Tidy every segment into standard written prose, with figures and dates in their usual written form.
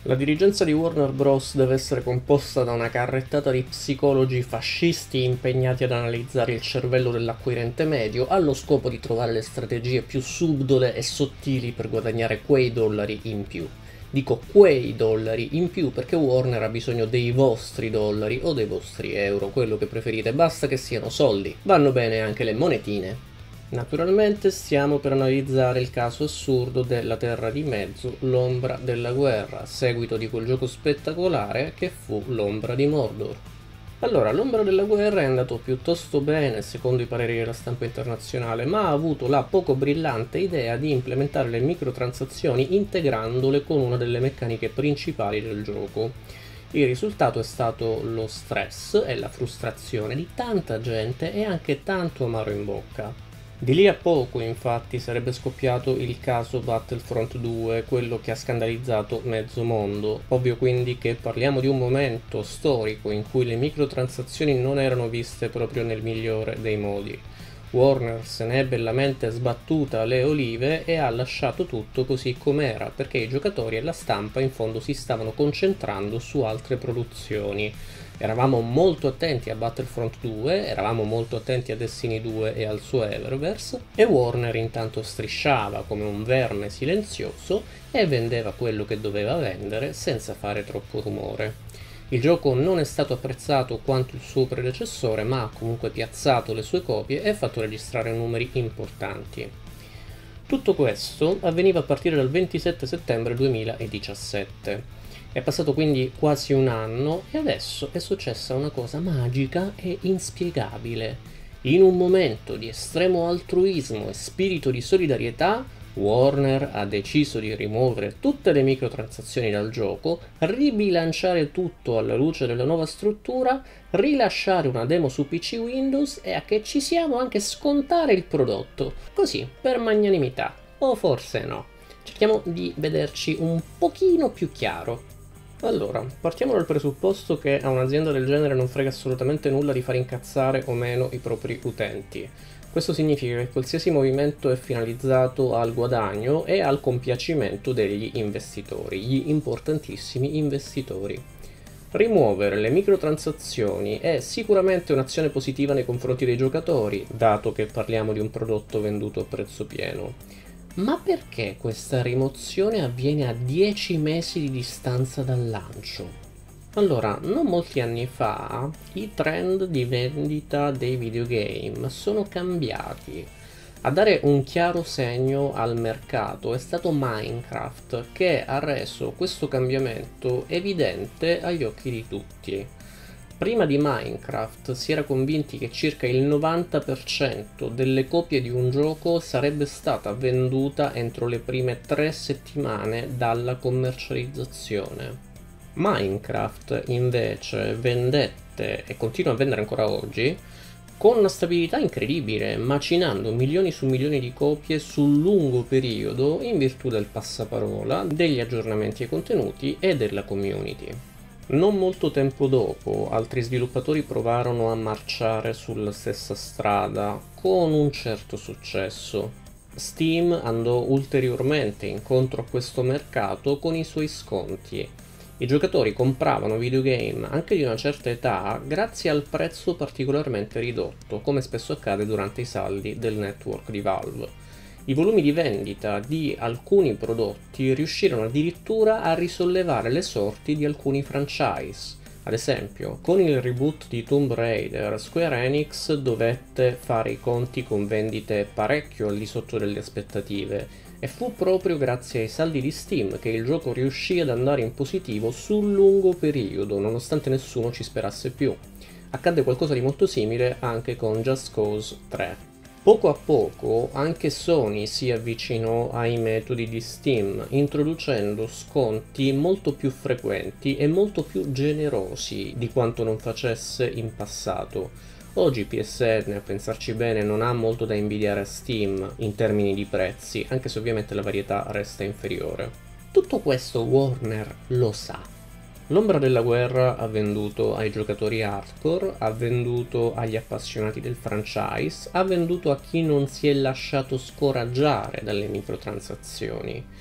La dirigenza di Warner Bros. Deve essere composta da una carrettata di psicologi fascisti impegnati ad analizzare il cervello dell'acquirente medio allo scopo di trovare le strategie più subdole e sottili per guadagnare quei dollari in più. Dico quei dollari in più perché Warner ha bisogno dei vostri dollari o dei vostri euro, quello che preferite, basta che siano soldi. Vanno bene anche le monetine. Naturalmente stiamo per analizzare il caso assurdo della Terra di Mezzo, l'Ombra della Guerra, a seguito di quel gioco spettacolare che fu l'Ombra di Mordor. Allora, l'Ombra della Guerra è andato piuttosto bene secondo i pareri della stampa internazionale, ma ha avuto la poco brillante idea di implementare le microtransazioni integrandole con una delle meccaniche principali del gioco. Il risultato è stato lo stress e la frustrazione di tanta gente e anche tanto amaro in bocca. Di lì a poco, infatti, sarebbe scoppiato il caso Battlefront 2, quello che ha scandalizzato mezzo mondo. Ovvio quindi che parliamo di un momento storico in cui le microtransazioni non erano viste proprio nel migliore dei modi. Warner se ne è bellamente sbattuta le olive e ha lasciato tutto così com'era, perché i giocatori e la stampa in fondo si stavano concentrando su altre produzioni. Eravamo molto attenti a Battlefront 2, eravamo molto attenti a Destiny 2 e al suo Eververse, e Warner intanto strisciava come un verme silenzioso e vendeva quello che doveva vendere senza fare troppo rumore. Il gioco non è stato apprezzato quanto il suo predecessore, ma ha comunque piazzato le sue copie e fatto registrare numeri importanti. Tutto questo avveniva a partire dal 27 settembre 2017. È passato quindi quasi un anno e adesso è successa una cosa magica e inspiegabile. In un momento di estremo altruismo e spirito di solidarietà, Warner ha deciso di rimuovere tutte le microtransazioni dal gioco, ribilanciare tutto alla luce della nuova struttura, rilasciare una demo su PC Windows e a che ci siamo anche scontare il prodotto. Così, per magnanimità. O forse no. Cerchiamo di vederci un pochino più chiaro. Allora, partiamo dal presupposto che a un'azienda del genere non frega assolutamente nulla di far incazzare o meno i propri utenti. Questo significa che qualsiasi movimento è finalizzato al guadagno e al compiacimento degli investitori, gli importantissimi investitori. Rimuovere le microtransazioni è sicuramente un'azione positiva nei confronti dei giocatori, dato che parliamo di un prodotto venduto a prezzo pieno. Ma perché questa rimozione avviene a 10 mesi di distanza dal lancio? Allora, non molti anni fa i trend di vendita dei videogame sono cambiati. A dare un chiaro segno al mercato è stato Minecraft, che ha reso questo cambiamento evidente agli occhi di tutti. Prima di Minecraft si era convinti che circa il 90% delle copie di un gioco sarebbe stata venduta entro le prime 3 settimane dalla commercializzazione. Minecraft invece vendette e continua a vendere ancora oggi con una stabilità incredibile, macinando milioni su milioni di copie sul lungo periodo in virtù del passaparola, degli aggiornamenti ai contenuti e della community. Non molto tempo dopo, altri sviluppatori provarono a marciare sulla stessa strada, con un certo successo. Steam andò ulteriormente incontro a questo mercato con i suoi sconti. I giocatori compravano videogame anche di una certa età grazie al prezzo particolarmente ridotto, come spesso accade durante i saldi del network di Valve. I volumi di vendita di alcuni prodotti riuscirono addirittura a risollevare le sorti di alcuni franchise. Ad esempio, con il reboot di Tomb Raider, Square Enix dovette fare i conti con vendite parecchio al di sotto delle aspettative, e fu proprio grazie ai saldi di Steam che il gioco riuscì ad andare in positivo sul lungo periodo, nonostante nessuno ci sperasse più. Accadde qualcosa di molto simile anche con Just Cause 3. Poco a poco anche Sony si avvicinò ai metodi di Steam, introducendo sconti molto più frequenti e molto più generosi di quanto non facesse in passato. Oggi PSN, a pensarci bene, non ha molto da invidiare a Steam in termini di prezzi, anche se ovviamente la varietà resta inferiore. Tutto questo Warner lo sa. L'Ombra della Guerra ha venduto ai giocatori hardcore, ha venduto agli appassionati del franchise, ha venduto a chi non si è lasciato scoraggiare dalle microtransazioni.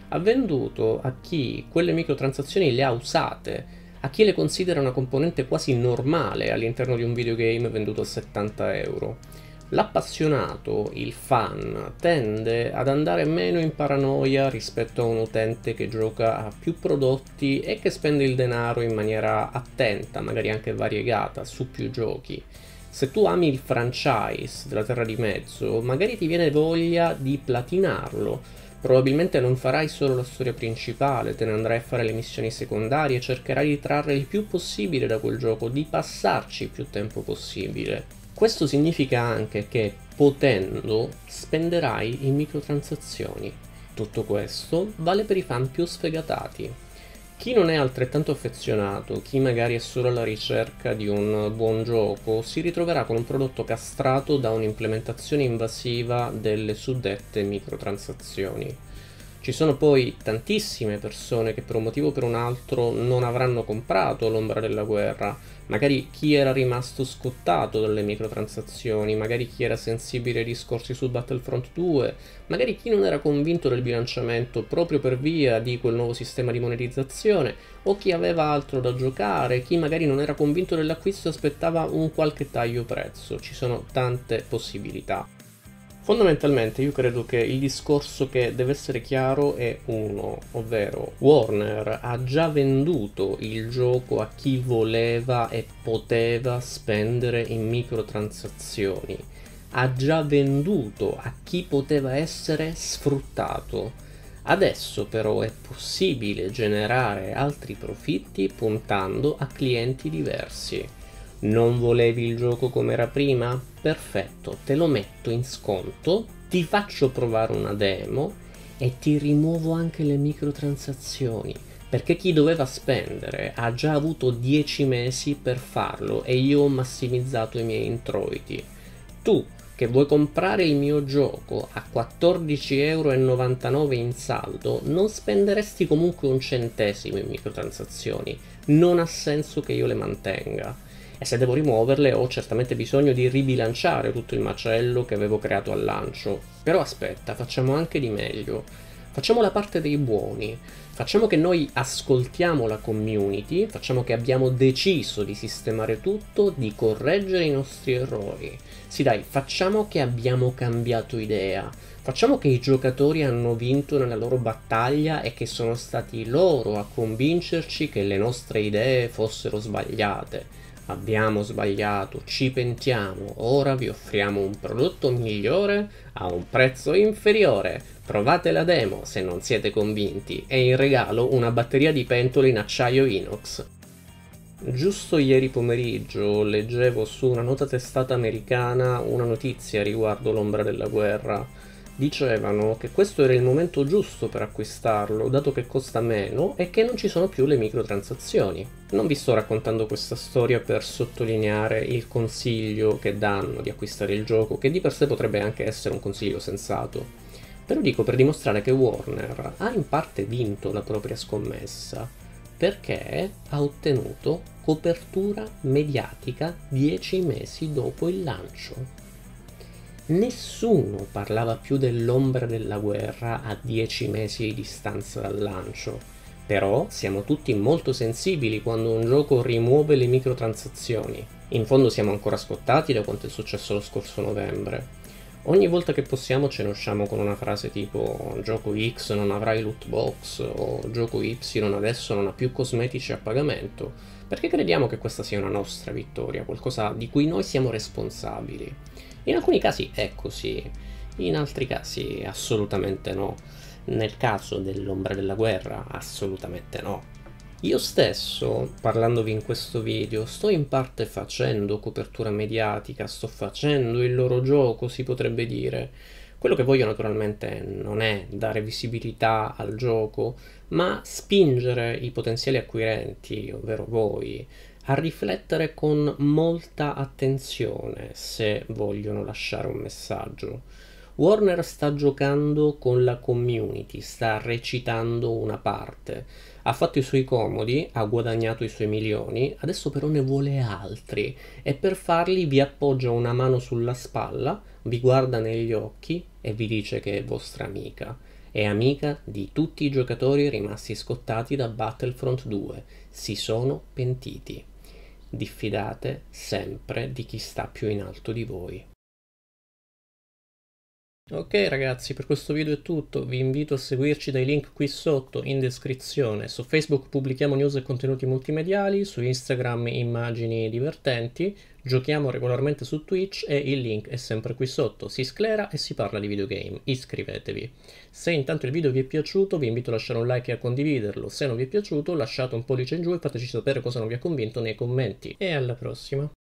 Ha venduto a chi quelle microtransazioni le ha usate, a chi le considera una componente quasi normale all'interno di un videogame venduto a 70 euro. L'appassionato, il fan, tende ad andare meno in paranoia rispetto a un utente che gioca a più prodotti e che spende il denaro in maniera attenta, magari anche variegata, su più giochi. Se tu ami il franchise della Terra di Mezzo, magari ti viene voglia di platinarlo. Probabilmente non farai solo la storia principale, te ne andrai a fare le missioni secondarie, cercherai di trarre il più possibile da quel gioco, di passarci il più tempo possibile. Questo significa anche che, potendo, spenderai in microtransazioni. Tutto questo vale per i fan più sfegatati. Chi non è altrettanto affezionato, chi magari è solo alla ricerca di un buon gioco, si ritroverà con un prodotto castrato da un'implementazione invasiva delle suddette microtransazioni. Ci sono poi tantissime persone che per un motivo o per un altro non avranno comprato l'Ombra della Guerra, magari chi era rimasto scottato dalle microtransazioni, magari chi era sensibile ai discorsi su Battlefront 2, magari chi non era convinto del bilanciamento proprio per via di quel nuovo sistema di monetizzazione, o chi aveva altro da giocare, chi magari non era convinto dell'acquisto e aspettava un qualche taglio prezzo. Ci sono tante possibilità. Fondamentalmente io credo che il discorso che deve essere chiaro è uno, ovvero Warner ha già venduto il gioco a chi voleva e poteva spendere in microtransazioni, ha già venduto a chi poteva essere sfruttato. Adesso però è possibile generare altri profitti puntando a clienti diversi. Non volevi il gioco come era prima? Perfetto, te lo metto in sconto, ti faccio provare una demo e ti rimuovo anche le microtransazioni, perché chi doveva spendere ha già avuto 10 mesi per farlo e io ho massimizzato i miei introiti. Tu, che vuoi comprare il mio gioco a 14,99 € in saldo, non spenderesti comunque un centesimo in microtransazioni. Non ha senso che io le mantenga. E se devo rimuoverle ho certamente bisogno di ribilanciare tutto il macello che avevo creato al lancio. Però aspetta, facciamo anche di meglio. Facciamo la parte dei buoni. Facciamo che noi ascoltiamo la community, facciamo che abbiamo deciso di sistemare tutto, di correggere i nostri errori. Sì dai, facciamo che abbiamo cambiato idea. Facciamo che i giocatori hanno vinto nella loro battaglia e che sono stati loro a convincerci che le nostre idee fossero sbagliate. Abbiamo sbagliato, ci pentiamo, ora vi offriamo un prodotto migliore a un prezzo inferiore. Provate la demo se non siete convinti e in regalo una batteria di pentole in acciaio inox. Giusto ieri pomeriggio leggevo su una nota testata americana una notizia riguardo l'Ombra della Guerra. Dicevano che questo era il momento giusto per acquistarlo, dato che costa meno e che non ci sono più le microtransazioni. Non vi sto raccontando questa storia per sottolineare il consiglio che danno di acquistare il gioco, che di per sé potrebbe anche essere un consiglio sensato. Però dico per dimostrare che Warner ha in parte vinto la propria scommessa, perché ha ottenuto copertura mediatica 10 mesi dopo il lancio. Nessuno parlava più dell'Ombra della Guerra a 10 mesi di distanza dal lancio, però siamo tutti molto sensibili quando un gioco rimuove le microtransazioni. In fondo siamo ancora scottati da quanto è successo lo scorso novembre. Ogni volta che possiamo ce ne usciamo con una frase tipo gioco X non avrà i loot box o gioco Y adesso non ha più cosmetici a pagamento, perché crediamo che questa sia una nostra vittoria, qualcosa di cui noi siamo responsabili. In alcuni casi è così, in altri casi assolutamente no. Nel caso dell'Ombra della Guerra, assolutamente no. Io stesso, parlandovi in questo video, sto in parte facendo copertura mediatica, sto facendo il loro gioco, si potrebbe dire. Quello che voglio naturalmente non è dare visibilità al gioco, ma spingere i potenziali acquirenti, ovvero voi, a riflettere con molta attenzione se vogliono lasciare un messaggio. Warner sta giocando con la community, sta recitando una parte, ha fatto i suoi comodi, ha guadagnato i suoi milioni, adesso però ne vuole altri e per farli vi appoggia una mano sulla spalla, vi guarda negli occhi e vi dice che è vostra amica. È amica di tutti i giocatori rimasti scottati da Battlefront 2. Si sono pentiti. Diffidate sempre di chi sta più in alto di voi. Ok ragazzi, per questo video è tutto, vi invito a seguirci dai link qui sotto in descrizione. Su Facebook pubblichiamo news e contenuti multimediali, su Instagram immagini divertenti, giochiamo regolarmente su Twitch e il link è sempre qui sotto. Si sclera e si parla di videogame, iscrivetevi. Se intanto il video vi è piaciuto vi invito a lasciare un like e a condividerlo, se non vi è piaciuto lasciate un pollice in giù e fateci sapere cosa non vi ha convinto nei commenti. E alla prossima!